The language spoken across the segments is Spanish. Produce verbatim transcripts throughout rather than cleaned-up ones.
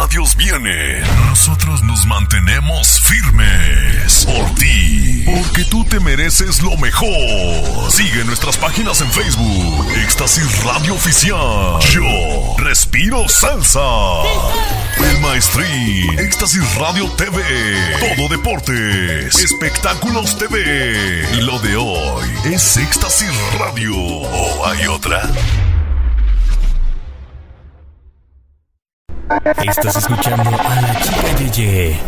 radios vienen, nosotros nos mantenemos firmes por ti, porque tú te mereces lo mejor. Sigue nuestras páginas en Facebook, Éxtasis Radio Oficial. Yo respiro salsa. El Maestrín, Éxtasis Radio T V. Todo deportes, espectáculos T V. Y lo de hoy es Éxtasis Radio. ¿O hay otra? Estás escuchando a la chica Yeye.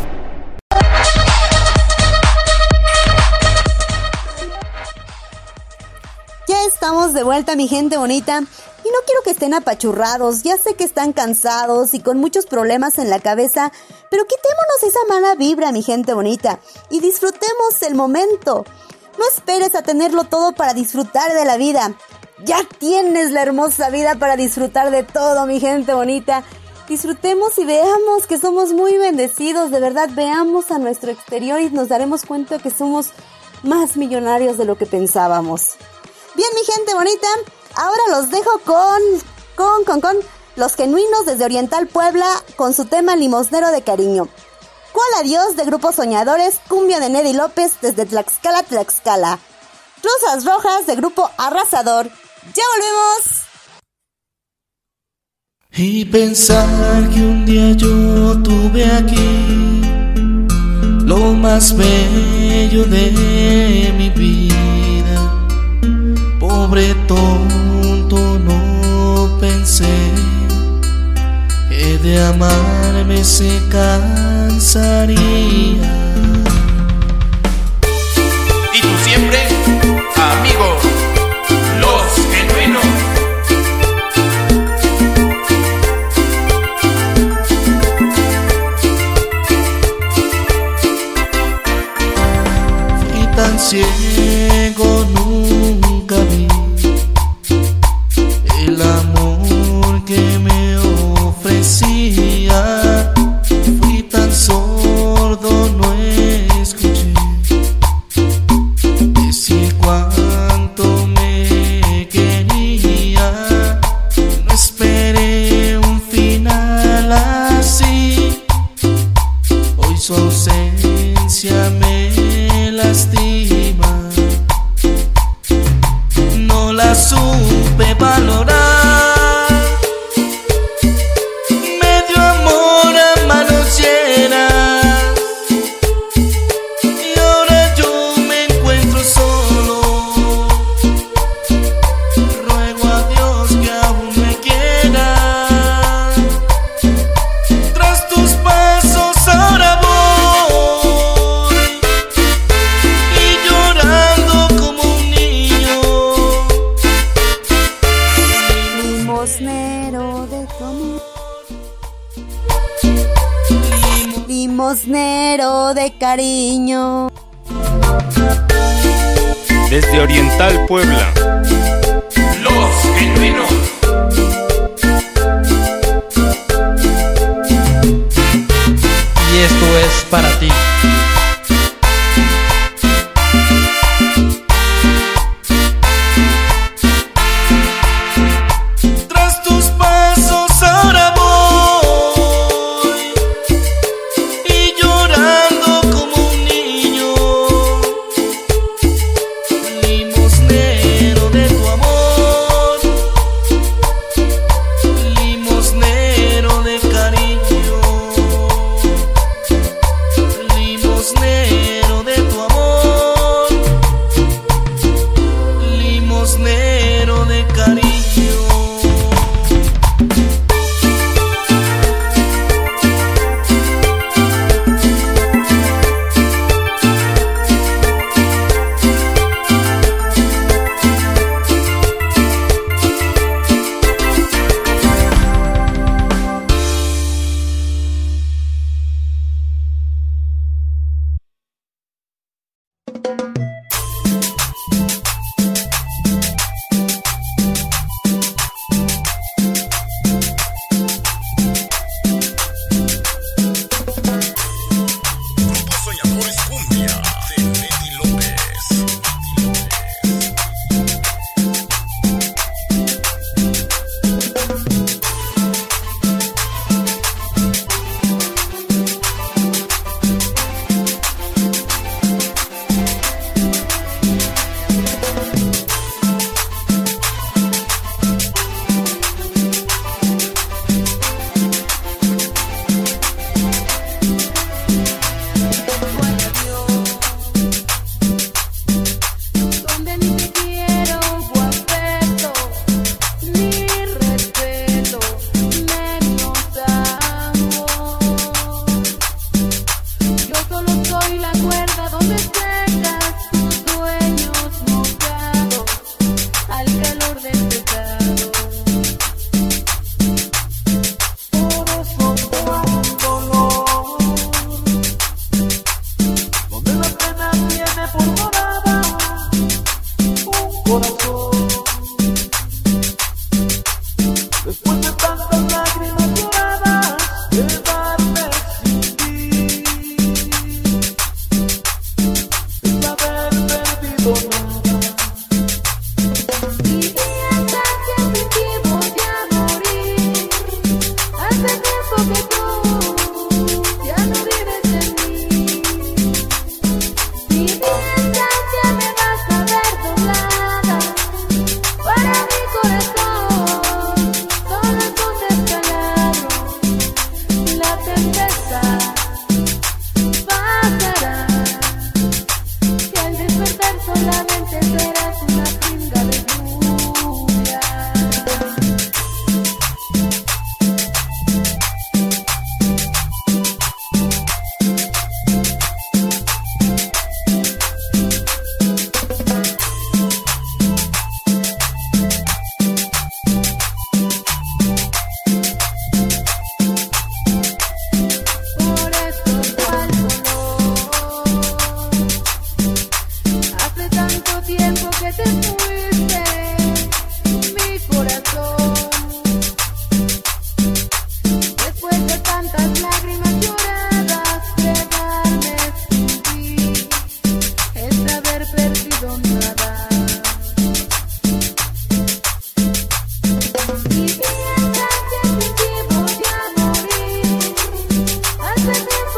Ya estamos de vuelta, mi gente bonita. Y no quiero que estén apachurrados. Ya sé que están cansados y con muchos problemas en la cabeza. Pero quitémonos esa mala vibra, mi gente bonita. Y disfrutemos el momento. No esperes a tenerlo todo para disfrutar de la vida. Ya tienes la hermosa vida para disfrutar de todo, mi gente bonita. Disfrutemos y veamos que somos muy bendecidos, de verdad, veamos a nuestro exterior y nos daremos cuenta que somos más millonarios de lo que pensábamos. Bien, mi gente bonita, ahora los dejo con, con, con, con Los Genuinos desde Oriental Puebla con su tema Limosnero de Cariño. ¿Cuál adiós de Grupo Soñadores? Cumbia de Neddy López desde Tlaxcala, Tlaxcala. Rosas Rojas de Grupo Arrasador. ¡Ya volvemos! Y pensar que un día yo tuve aquí lo más bello de mi vida. Pobre tonto, no pensé que de amarme se cansaría. Y tú siempre, amigo, Los Genuinos. Tan ciego nunca vi el amor que me ofrecía. Fui tan sordo, no escuché decir cuánto me quería. No esperé un final así. Hoy su ausencia me lastima. No la supe valorar. Me dio amor a manos llenas y ahora yo me encuentro solo. Ruego a Dios que aún me quiera. Tras tus pasos ahora voy. Limosnero de cariño. Desde Oriental Puebla, Los Genuinos. Y esto es para ti. Limosnero de cariño.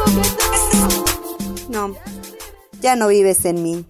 No, ya no vives en mí.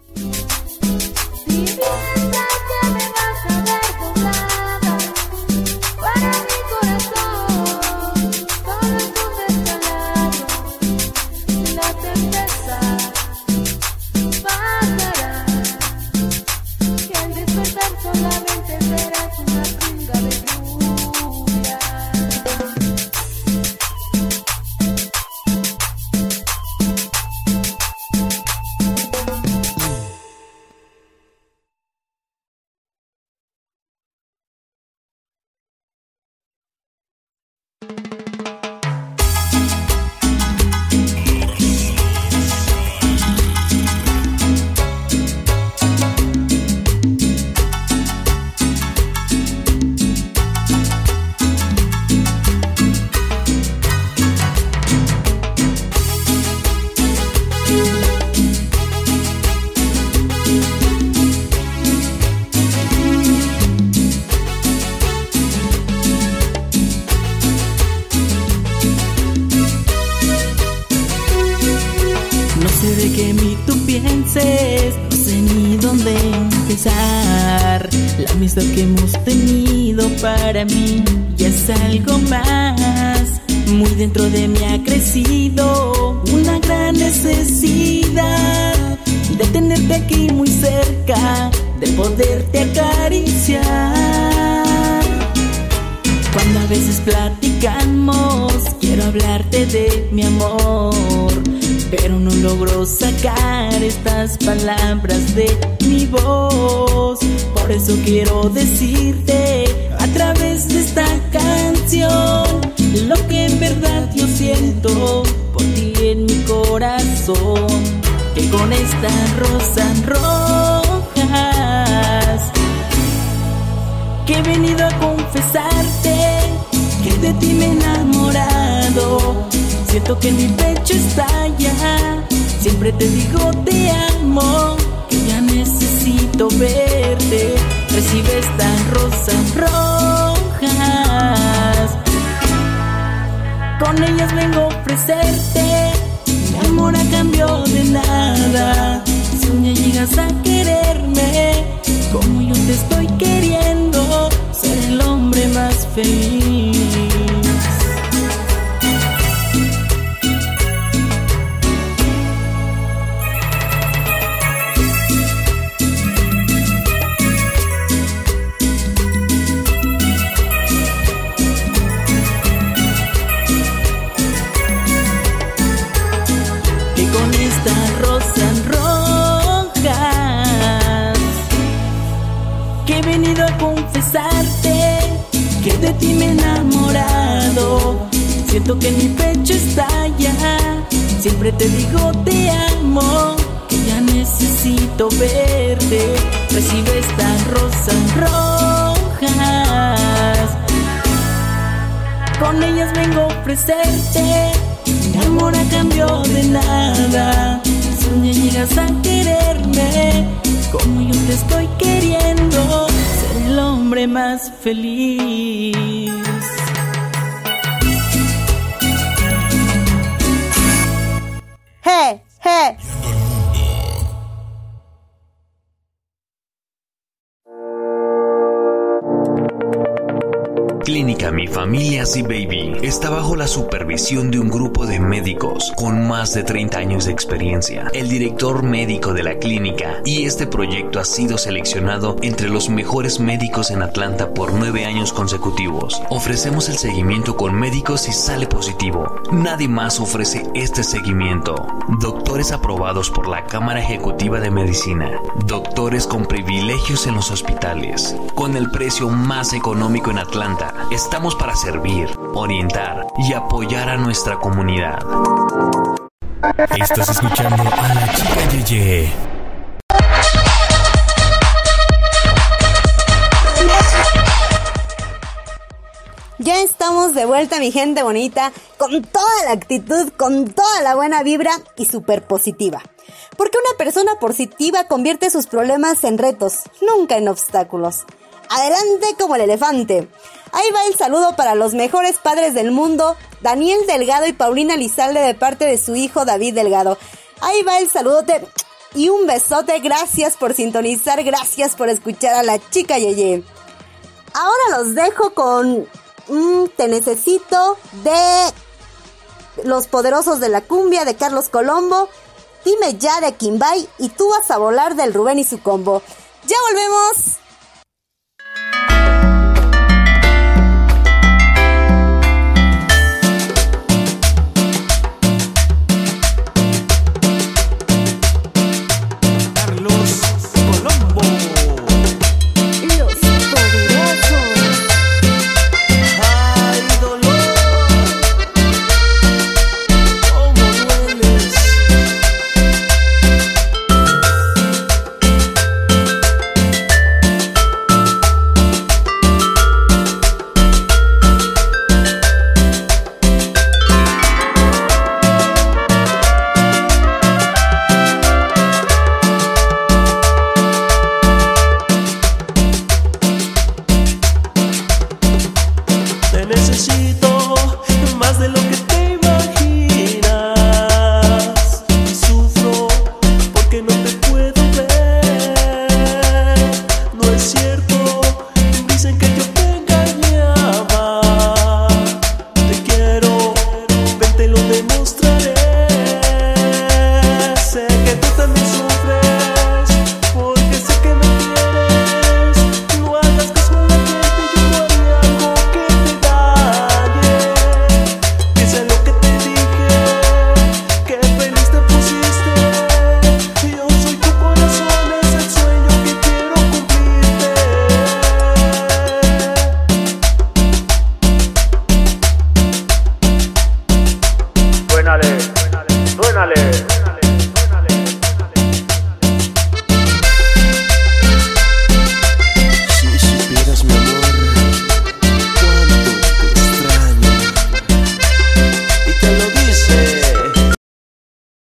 La amistad que hemos tenido para mí ya es algo más. Muy dentro de mí ha crecido una gran necesidad de tenerte aquí muy cerca, de poderte acariciar. Cuando a veces platicamos, quiero hablarte de mi amor, pero no logro sacar estas palabras de mi voz. Por eso quiero decirte a través de esta canción lo que en verdad yo siento por ti en mi corazón. Que con estas rosas rojas que he venido a confesarte que de ti me he enamorado. Siento que en mi pecho estalla, siempre te digo te amo, que ya necesito verte. Recibe estas rosas rojas, con ellas vengo a ofrecerte mi amor a cambio de nada. Si un día llegas a quererme como yo te estoy queriendo, seré el hombre más feliz. Que de ti me he enamorado. Siento que en mi pecho estalla, siempre te digo te amo, que ya necesito verte. Recibe estas rosas rojas, con ellas vengo a ofrecerte mi amor a cambio de nada. Si un día llegas a quererme como yo te estoy queriendo, seré el hombre más feliz. ¡Hey! ¡Hey! Clínica Mi Familia Sí Baby está bajo la supervisión de un grupo de médicos con más de treinta años de experiencia. El director médico de la clínica y este proyecto ha sido seleccionado entre los mejores médicos en Atlanta por nueve años consecutivos. Ofrecemos el seguimiento con médicos si sale positivo. Nadie más ofrece este seguimiento. Doctores aprobados por la Cámara Ejecutiva de Medicina. Doctores con privilegios en los hospitales. Con el precio más económico en Atlanta. Estamos para servir, orientar y apoyar a nuestra comunidad. Estás escuchando a la chica Yeye. Ya estamos de vuelta, mi gente bonita, con toda la actitud, con toda la buena vibra y súper positiva. Porque una persona positiva convierte sus problemas en retos, nunca en obstáculos. adelante como el elefante. Ahí va el saludo para los mejores padres del mundo, Daniel Delgado y Paulina Lizalde, de parte de su hijo David Delgado. Ahí va el saludote y un besote. Gracias por sintonizar, gracias por escuchar a la chica Yeye. Ahora los dejo con mm, Te Necesito de Los Poderosos de la Cumbia de Carlos Colombo, Dime Ya de Kimbay y Tú Vas a Volar del Rubén y su combo. ¡Ya volvemos! Suénale, suénale.